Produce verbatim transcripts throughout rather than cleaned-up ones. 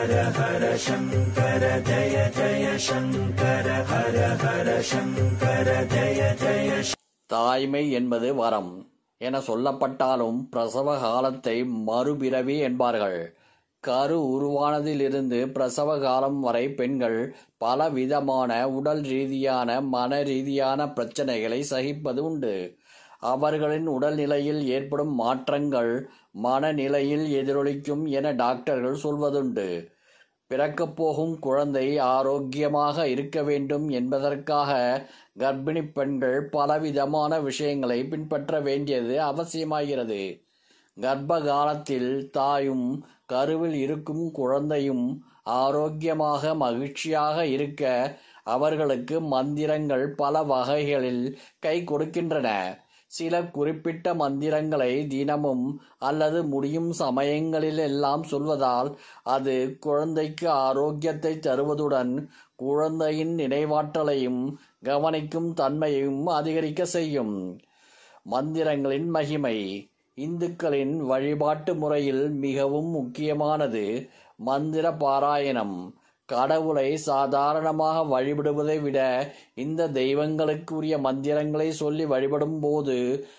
ஹர ஹர சங்கர ஜய ஜய சங்கர ஹர ஹர சங்கர ஜய ஜய. தாய்மை என்பது வரம் என சொல்லப்பட்டாலும் பிரசவ காலத்தை மறுபிறவி என்பார்கள். கரு உருவானதிலிருந்து பிரசவ காலம் வரை பெண்கள் பல விதமான உடல் ரீதியான மன ரீதியான பிரச்சனைகளை சகிப்பது உண்டு. அவர்களின் உடல்நிலையில் ஏற்படும் மாற்றங்கள் மனநிலையில் எதிரொலிக்கும் என டாக்டர்கள் சொல்வதுண்டு. பிறக்கப் போகும் குழந்தை ஆரோக்கியமாக இருக்க வேண்டும் என்பதற்காக கர்ப்பிணி பெண்கள் பலவிதமான விஷயங்களை பின்பற்ற வேண்டியது அவசியமாகிறது. கர்ப்ப காலத்தில் தாயும் கருவில் இருக்கும் குழந்தையும் ஆரோக்கியமாக மகிழ்ச்சியாக இருக்க அவர்களுக்கு மந்திரங்கள் பல வகைகளில் கை கொடுக்கின்றன. சில குறிப்பிட்ட மந்திரங்களை தினமும் அல்லது முடியும் சமயங்களில் எல்லாம் சொல்வதால் அது குழந்தைக்கு ஆரோக்கியத்தை தருவதுடன் குழந்தையின் நினைவாற்றலையும் கவனிக்கும் தன்மையையும் அதிகரிக்க செய்யும். மந்திரங்களின் மகிமை இந்துக்களின் வழிபாட்டு முறையில் மிகவும் முக்கியமானது மந்திர பாராயணம். கடவுளை சாதாரணமாக வழிபடுவதை விட இந்த தெய்வங்களுக்கு உரிய மந்திரங்களை சொல்லி வழிபடும் போது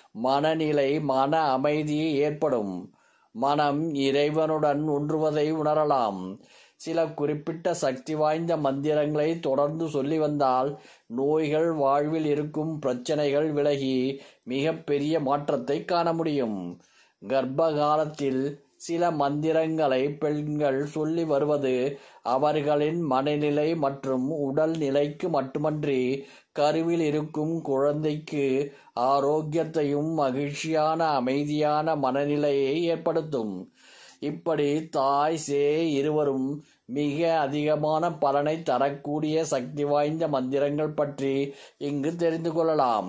மனநிலை மன அமைதி ஏற்படும். மனம் இறைவனுடன் ஒன்றுவதை உணரலாம். சில குறிப்பிட்ட சக்தி வாய்ந்த மந்திரங்களை தொடர்ந்து சொல்லி வந்தால் நோய்கள் வாழ்வில் இருக்கும் பிரச்சனைகள் விலகி மிக பெரிய மாற்றத்தை காண முடியும். கர்ப்ப காலத்தில் சில மந்திரங்களை பெண்கள் சொல்லி வருவது அவர்களின் மனநிலை மற்றும் உடல் நிலைக்கு மட்டுமன்றி கருவில் இருக்கும் குழந்தைக்கு ஆரோக்கியத்தையும் மகிழ்ச்சியான அமைதியான மனநிலையை ஏற்படுத்தும். இப்படி தாய் சேய் இருவரும் மிக அதிகமான பலனை தரக்கூடிய சக்தி வாய்ந்த மந்திரங்கள் பற்றி இங்கு தெரிந்து கொள்ளலாம்.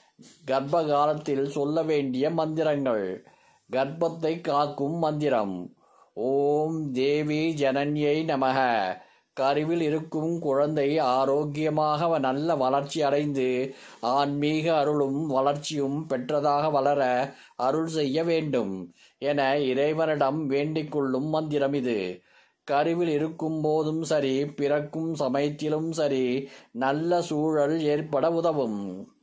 கர்ப்ப காலத்தில் சொல்ல வேண்டிய மந்திரங்கள். கர்ப்பத்தை காக்கும் மந்திரம். ஓம் தேவி ஜனன்யை நமக. கருவில் இருக்கும் குழந்தை ஆரோக்கியமாக நல்ல வளர்ச்சி அடைந்து ஆன்மீக அருளும் வளர்ச்சியும் பெற்றதாக வளர அருள் செய்ய வேண்டும் என இறைவனிடம் வேண்டிக் கொள்ளும் மந்திரம் இது. கருவில் இருக்கும் போதும் சரி பிறக்கும் சமயத்திலும் சரி நல்ல சூழல் ஏற்பட உதவும்.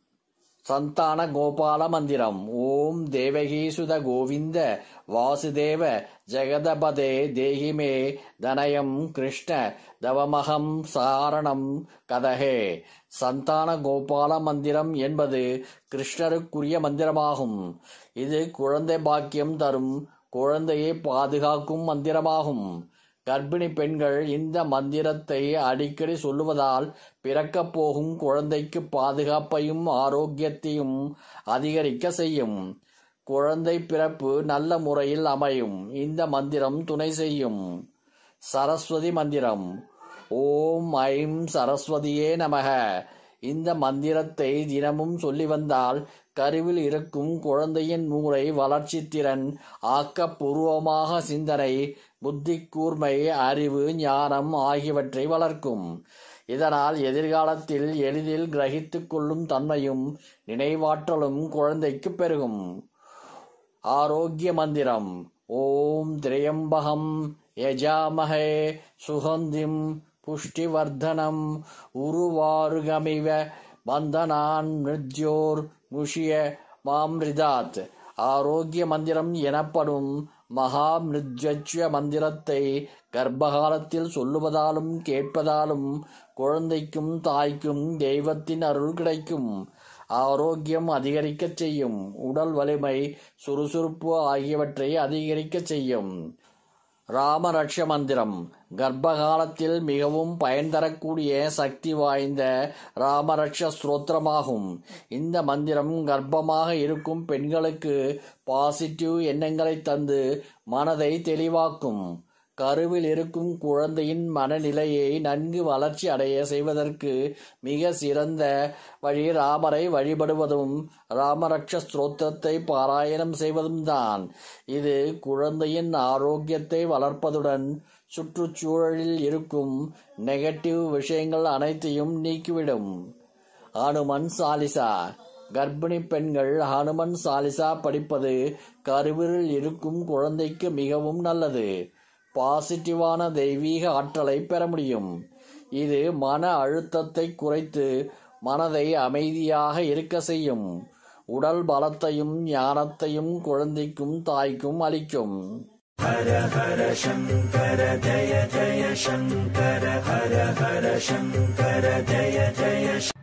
சந்தான கோபால மந்திரம். ஓம் தேவகீசுத கோவிந்த வாசுதேவ ஜெகதபதே தேகிமே தனயம் கிருஷ்ண தவமகம் சாரணம் கதகே. சந்தான கோபால மந்திரம் என்பது கிருஷ்ணருக்குரிய மந்திரமாகும். இது குழந்தை பாக்கியம் தரும் குழந்தையை பாதுகாக்கும் மந்திரமாகும். கர்ப்பிணி பெண்கள் இந்த மந்திரத்தை அடிக்கடி சொல்லுவதால் பிறக்கப் போகும் குழந்தைக்கு பாதுகாப்பையும் ஆரோக்கியத்தையும் அதிகரிக்க செய்யும். குழந்தை பிறப்பு நல்ல முறையில் அமையும் இந்த மந்திரம் துணை செய்யும். சரஸ்வதி மந்திரம். ஓம் ஐம் சரஸ்வதியே நமக. இந்த மந்திரத்தை தினமும் சொல்லி வந்தால் கருவில் இருக்கும் குழந்தையின் மூளை வளர்ச்சி திறன் ஆக்கப்பூர்வமாக சிந்தனை புத்தி கூர்மை அறிவு ஞானம் ஆகியவற்றை வளர்க்கும். இதனால் எதிர்காலத்தில் எளிதில் கிரகித்துக் கொள்ளும் தன்மையும் நினைவாற்றலும் குழந்தைக்கு பெருகும். ஆரோக்கிய மந்திரம். ஓம் திரியம்பகம் யஜாமஹே சுகந்திம் புஷ்டிவர்தனம் உருவாருகமிவ பந்தனான் மிருத்யோர் முஷிய மாம்ரிதாத். ஆரோக்கிய மந்திரம் எனப்படும் மகா மிருத்யஜ்ய மந்திரத்தை கர்ப்பகாலத்தில் சொல்லுவதாலும் கேட்பதாலும் குழந்தைக்கும் தாய்க்கும் தெய்வத்தின் அருள் கிடைக்கும். ஆரோக்கியம் அதிகரிக்க செய்யும். உடல் வலிமை சுறுசுறுப்பு ஆகியவற்றை அதிகரிக்க செய்யும். ராமரட்ச மந்திரம். கர்ப்பகாலத்தில் மிகவும் பயன் தரக்கூடிய சக்தி வாய்ந்த ராமரட்ச ஸ்தோத்திரமாகும். இந்த மந்திரம் கர்ப்பமாக இருக்கும் பெண்களுக்கு பாசிட்டிவ் எண்ணங்களை தந்து மனதை தெளிவாக்கும். கருவில் இருக்கும் குழந்தையின் மனநிலையை நன்கு வளர்ச்சி அடைய செய்வதற்கு மிக சிறந்த வழி ராமரை வழிபடுவதும் ராமரட்ச ஸ்தோத்திரத்தை பாராயணம் செய்வதும் தான். இது குழந்தையின் ஆரோக்கியத்தை வளர்ப்பதுடன் சுற்றுச்சூழலில் இருக்கும் நெகட்டிவ் விஷயங்கள் அனைத்தையும் நீக்கிவிடும். ஹனுமன் சாலிசா. கர்ப்பிணி பெண்கள் ஹனுமன் சாலிசா படிப்பது கருவில் இருக்கும் குழந்தைக்கு மிகவும் நல்லது. பாசிட்டிவான தெய்வீக ஆற்றலை பெற முடியும். இது மன அழுத்தத்தை குறைத்து மனதை அமைதியாக இருக்க செய்யும். உடல் பலத்தையும் ஞானத்தையும் குழந்தைக்கும் தாய்க்கும் அளிக்கும். ஹர ஹர சங்கர ஜய ஜய சங்கர ஹர ஹர சங்கர ஜய ஜய